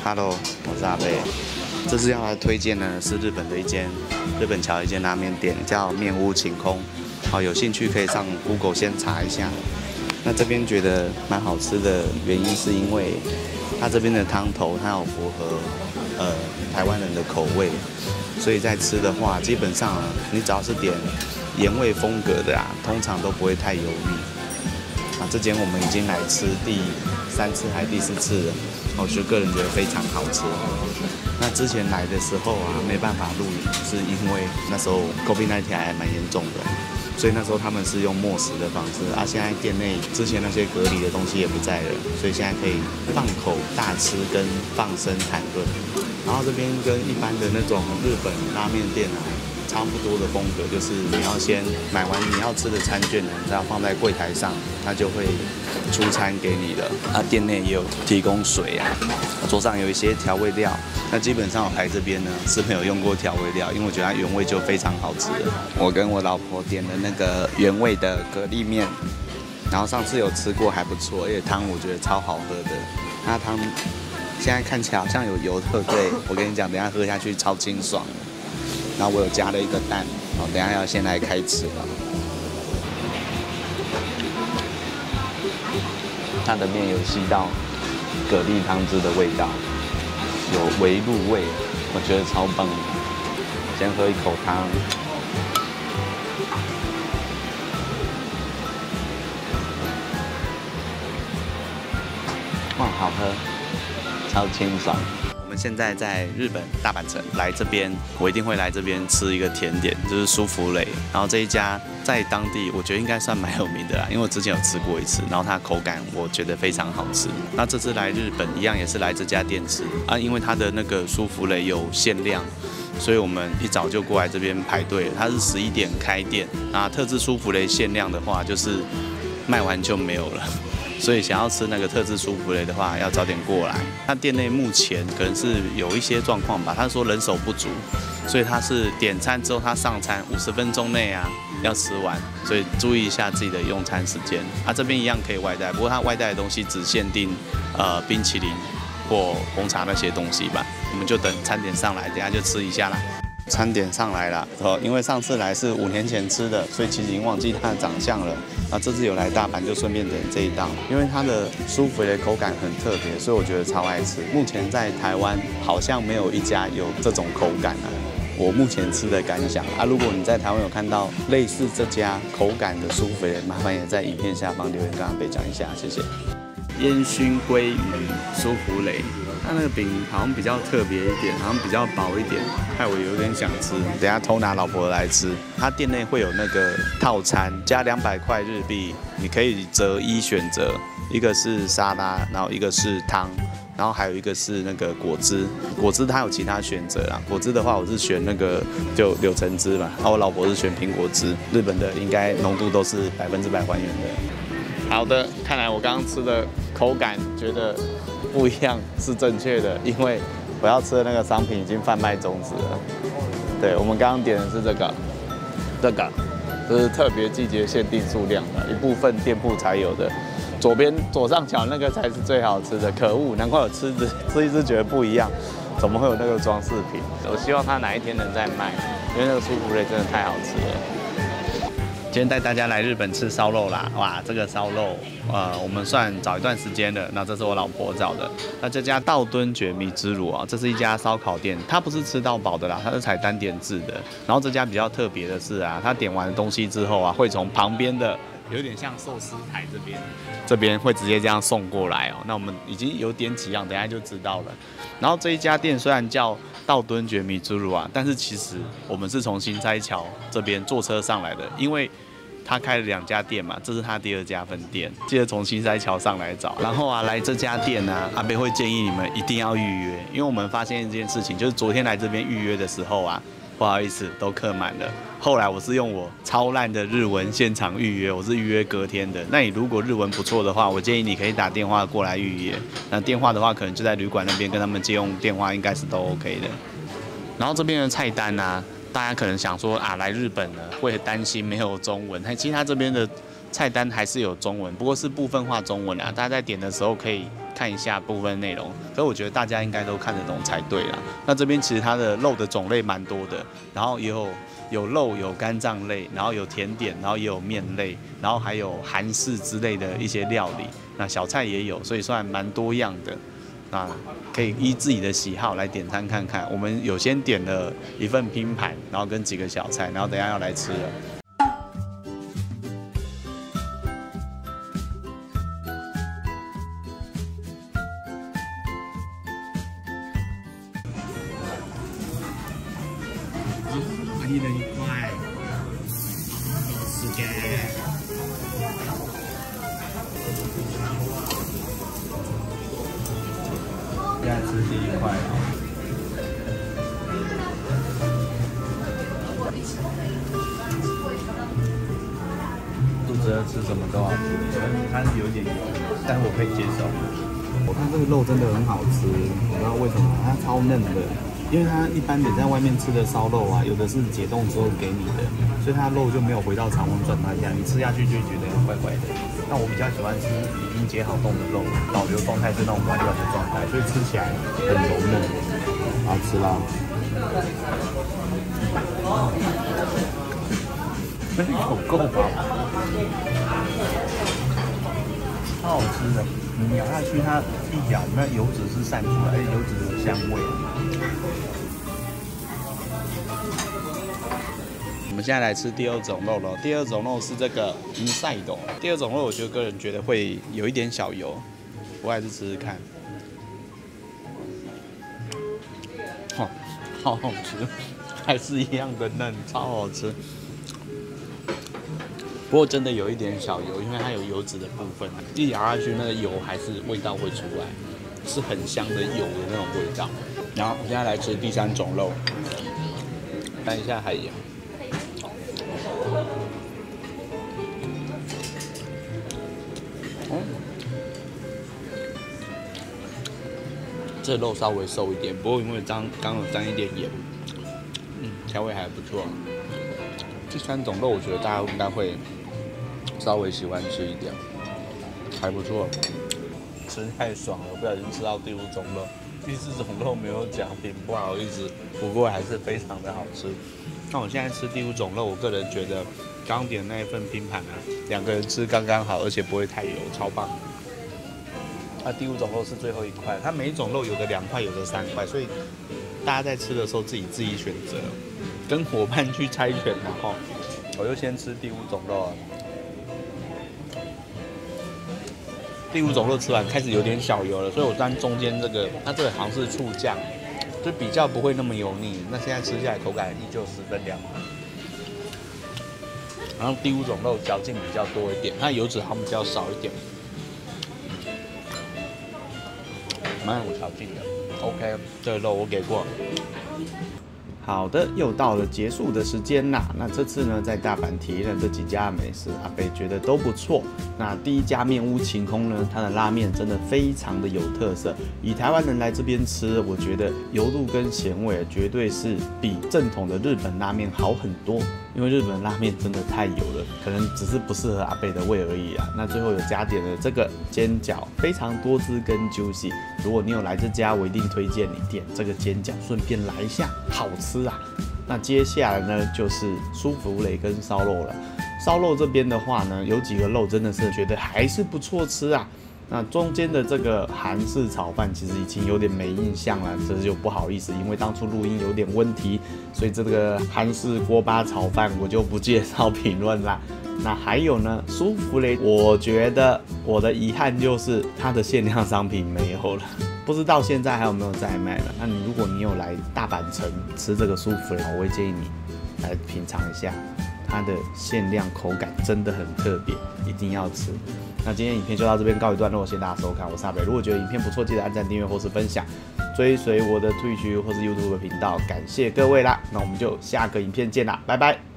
Hello， 我是阿贝。这次要来推荐呢是日本桥的一间拉面店，叫面屋晴空。好，有兴趣可以上 Google 先查一下。那这边觉得蛮好吃的原因是因为它这边的汤头它有符合台湾人的口味，所以在吃的话，基本上你只要是点盐味风格的通常都不会太油腻。这间我们已经来吃第3次还第4次了，我个人觉得非常好吃。那之前来的时候没办法录影，是因为那时候 COVID-19 还蛮严重的，所以那时候他们是用默食的方式现在店内之前那些隔离的东西也不在了，所以现在可以放口大吃跟放声谈论。然后这边跟一般的那种日本拉面店差不多的风格，就是你要先买完你要吃的餐券呢，只要放在柜台上，它就会出餐给你的。店内也有提供水桌上有一些调味料。那基本上我来这边呢是没有用过调味料，因为我觉得它原味就非常好吃了。我跟我老婆点了那个原味的蛤蜊面，然后上次有吃过还不错，而且汤我觉得超好喝的。那汤现在看起来好像有油特，对，我跟你讲，等一下喝下去超清爽的。然后我有加了一个蛋，等一下要先来开吃了。它的面有吸到蛤蜊汤汁的味道，有微入味，我觉得超棒的。先喝一口汤，哇，好喝，超清爽。我们现在在日本大阪城，来这边我一定会来这边吃一个甜点，就是舒芙蕾。然后这一家在当地我觉得应该算蛮有名的啦，因为我之前有吃过一次，然后它的口感我觉得非常好吃。那这次来日本一样也是来这家店吃因为它的那个舒芙蕾有限量，所以我们一早就过来这边排队了。它是11点开店，特制舒芙蕾限量的话就是卖完就没有了。所以想要吃那个特制舒芙蕾的话，要早点过来。那店内目前可能是有一些状况吧，他说人手不足，所以他是点餐之后他上餐50分钟内要吃完，所以注意一下自己的用餐时间。这边一样可以外带，不过他外带的东西只限定冰淇淋或红茶那些东西吧。我们就等餐点上来，等一下就吃一下啦。餐点上来了，因为上次来是5年前吃的，所以其实已经忘记它的长相了。这次有来大阪就顺便点这一道，因为它的舒芙蕾口感很特别，所以我觉得超爱吃。目前在台湾好像没有一家有这种口感我目前吃的感想如果你在台湾有看到类似这家口感的舒芙蕾，麻烦也在影片下方留言跟阿北讲一下，谢谢。烟熏鲑鱼舒芙蕾，它那个饼好像比较特别一点，好像比较薄一点，害我有点想吃。等一下偷拿老婆来吃。它店内会有那个套餐，加200块日币，你可以择一选择，一个是沙拉，然后一个是汤，然后还有一个是那个果汁。果汁它有其他选择果汁的话我是选那个就柳橙汁嘛，我老婆是选苹果汁。日本的应该浓度都是100%还原的。好的，看来我刚刚吃的口感觉得不一样是正确的，因为我要吃的那个商品已经贩卖终止了。对，我们刚刚点的是这个是特别季节限定数量的，一部分店铺才有的。左上角那个才是最好吃的，可恶，难怪我吃一吃觉得不一样，怎么会有那个装饰品？我希望它哪一天能再卖，因为那个舒芙蕾真的太好吃了。今天带大家来日本吃烧肉啦！哇，这个烧肉，我们算找一段时间了。那这是我老婆找的。那这家道敦觉米之乳这是一家烧烤店，它不是吃到饱的啦，它是采单点制的。然后这家比较特别的是它点完东西之后会从旁边的有点像寿司台这边会直接这样送过来那我们已经有点几样，等一下就知道了。然后这一家店虽然叫道敦觉米之乳但是其实我们是从心斋桥这边坐车上来的，因为他开了2家店嘛，这是他第2家分店，记得从心斋桥上来找。然后来这家店阿北会建议你们一定要预约，因为我们发现一件事情，就是昨天来这边预约的时候不好意思都客满了。后来我是用我超烂的日文现场预约，我是预约隔天的。那你如果日文不错的话，我建议你可以打电话过来预约。那电话的话，可能就在旅馆那边跟他们借用电话，应该是都 OK 的。然后这边的菜单大家可能想说来日本了会担心没有中文，其实它这边的菜单还是有中文，不过是部分化中文大家在点的时候可以看一下部分内容。可是我觉得大家应该都看得懂才对啦。那这边其实它的肉的种类蛮多的，然后也有肉，有肝脏类，然后有甜点，然后也有面类，然后还有韩式之类的一些料理，那小菜也有，所以算蛮多样的。那可以依自己的喜好来点餐看看。我们有先点了一份拼盘，然后跟几个小菜，然后等一下要来吃了。一人1块，10个。现在吃第1块啊。肚子饿吃什么都好吃，它是有点油，但是我可以接受。我看这个肉真的很好吃，你知道为什么？它超嫩的。因为它一般你在外面吃的烧肉啊，有的是解冻之后给你的，所以它肉就没有回到常温状态下，你吃下去就觉得怪怪的。那我比较喜欢吃已经解好冻的肉，保留状态是那种软软的状态，所以吃起来很柔嫩，好吃啦。那有够吧？超好吃的，你咬下去它一咬，那油脂是散出来，而且油脂有香味。我们现在来吃第2种肉了。第2种肉是这个inside。第2种肉，我个人觉得会有一点小油，我还是吃吃看。哦，好好吃，还是一样的嫩，超好吃。不过真的有一点小油，因为它有油脂的部分，一咬下去那个油还是味道会出来，是很香的油的那种味道。然后我现在来吃第3种肉，看一下海洋。这肉稍微瘦一点，不过因为刚有沾一点盐，调味还不错。第3种肉我觉得大家应该会稍微喜欢吃一点，还不错。吃太爽了，不小心吃到第5种肉。第4种肉没有奖品，不好意思，不过还是非常的好吃。那我现在吃第5种肉，我个人觉得刚点那一份拼盘啊，2个人吃刚刚好，而且不会太油，超棒。那第5种肉是最后1块，它每一种肉有的2块，有的3块，所以大家在吃的时候自己选择，跟伙伴去猜拳然后我就先吃第5种肉啊。第5种肉吃完开始有点小油了，所以我沾中间这个，它这个好像是醋酱，就比较不会那么油腻。那现在吃下来口感依旧10分良好。然后第5种肉嚼劲比较多一点，它油脂好像比较少一点，蛮有嚼劲的。OK， 这个肉我给过。好的，又到了结束的时间啦。那这次呢，在大阪体验了这几家美食，阿贝觉得都不错。那第一家面屋晴空呢，它的拉面真的非常的有特色。以台湾人来这边吃，我觉得油度跟咸味绝对是比正统的日本拉面好很多。因为日本拉面真的太油了，可能只是不适合阿贝的胃而已啊。那最后有加点了这个煎饺，非常多汁跟 juicy。如果你有来这家，我一定推荐你点这个煎饺，顺便来一下，好吃啊！那接下来呢，就是舒芙蕾跟烧肉了。烧肉这边的话呢，有几个肉真的是觉得还是不错吃啊。那中间的这个韩式炒饭其实已经有点没印象了，这就不好意思，因为当初录音有点问题，所以这个韩式锅巴炒饭我就不介绍评论啦。那还有呢，舒芙蕾，我觉得我的遗憾就是它的限量商品没有了，不知道现在还有没有在卖了。那如果你有来大阪城吃这个舒芙蕾，我会建议你来品尝一下，它的限量口感真的很特别，一定要吃。那今天影片就到这边告一段落，谢谢大家收看，我是阿北。如果觉得影片不错，记得按赞、订阅或是分享，追随我的Twitch或是 YouTube 频道，感谢各位啦。那我们就下个影片见啦，拜拜。